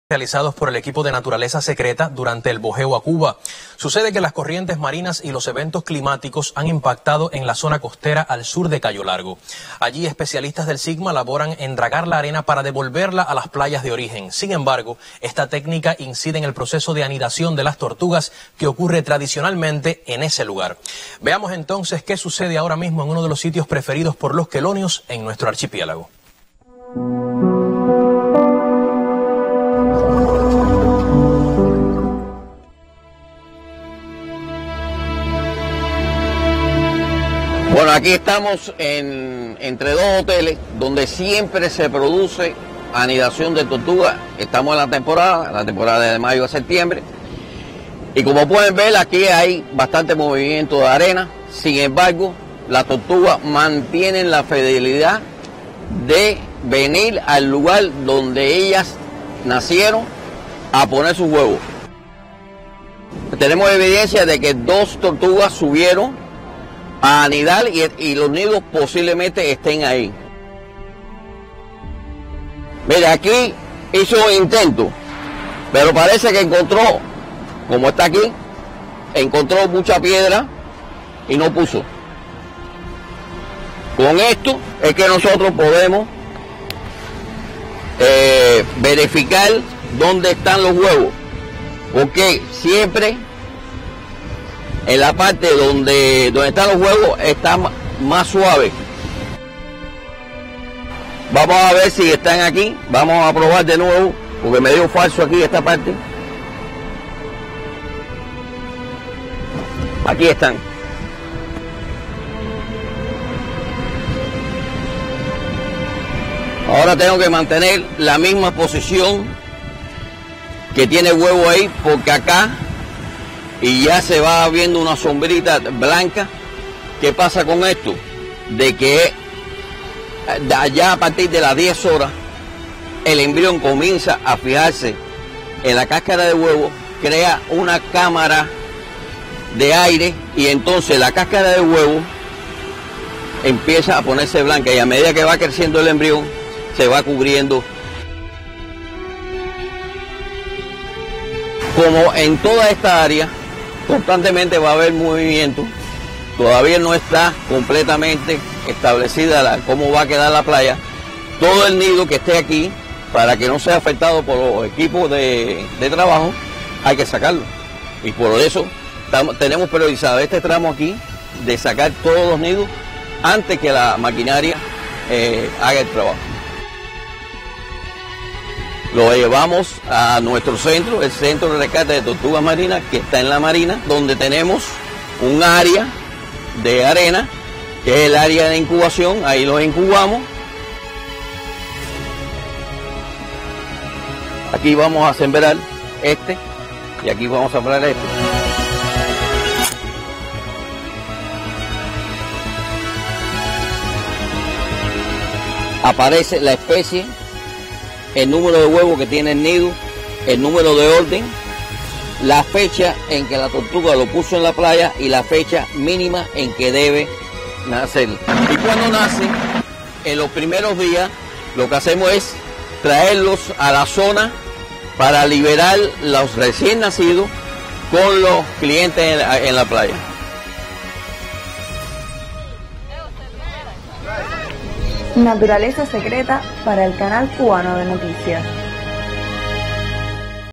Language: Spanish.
Realizados por el equipo de Naturaleza Secreta durante el bojeo a Cuba. Sucede que las corrientes marinas y los eventos climáticos han impactado en la zona costera al sur de Cayo Largo. Allí especialistas del SIGMA laboran en dragar la arena para devolverla a las playas de origen. Sin embargo, esta técnica incide en el proceso de anidación de las tortugas que ocurre tradicionalmente en ese lugar. Veamos entonces qué sucede ahora mismo en uno de los sitios preferidos por los quelonios en nuestro archipiélago. Bueno, aquí estamos entre dos hoteles donde siempre se produce anidación de tortugas. Estamos en la temporada de mayo a septiembre. Y como pueden ver, aquí hay bastante movimiento de arena. Sin embargo, las tortugas mantienen la fidelidad de venir al lugar donde ellas nacieron a poner sus huevos. Tenemos evidencia de que dos tortugas subieron a anidar y los nidos posiblemente estén ahí. Mira, aquí hizo un intento, pero parece que encontró, como está aquí, encontró mucha piedra y no puso. Con esto es que nosotros podemos verificar dónde están los huevos, porque siempre en la parte donde están los huevos está más suave. Vamos a ver si están aquí. Vamos a probar de nuevo, porque me dio falso aquí esta parte. Aquí están. Ahora tengo que mantener la misma posición que tiene el huevo ahí, porque acá y ya se va viendo una sombrita blanca. ¿Qué pasa con esto? De que allá a partir de las 10 horas el embrión comienza a fijarse en la cáscara de huevo, crea una cámara de aire y entonces la cáscara de huevo empieza a ponerse blanca y a medida que va creciendo el embrión se va cubriendo. Como en toda esta área constantemente va a haber movimiento, todavía no está completamente establecida cómo va a quedar la playa. Todo el nido que esté aquí, para que no sea afectado por los equipos de trabajo, hay que sacarlo. Y por eso tenemos priorizado este tramo aquí de sacar todos los nidos antes que la maquinaria haga el trabajo. Lo llevamos a nuestro centro, el Centro de Rescate de Tortugas Marinas, que está en la Marina, donde tenemos un área de arena, que es el área de incubación. Ahí los incubamos. Aquí vamos a sembrar este y aquí vamos a sembrar este. Aparece la especie, el número de huevos que tiene el nido, el número de orden, la fecha en que la tortuga lo puso en la playa y la fecha mínima en que debe nacer. Y cuando nace, en los primeros días, lo que hacemos es traerlos a la zona para liberar los recién nacidos con los clientes en la playa. Naturaleza Secreta para el Canal Cubano de Noticias.